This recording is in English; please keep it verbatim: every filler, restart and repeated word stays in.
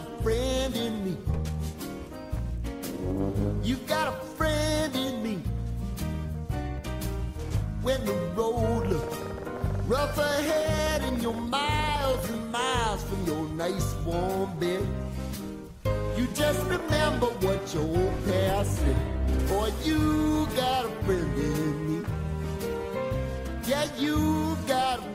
a friend in me. You got a friend in me. When the road looks rough ahead and you're miles and miles from your nice warm bed, you just remember what your old past said. Boy, you got a friend in me. Yeah, you got a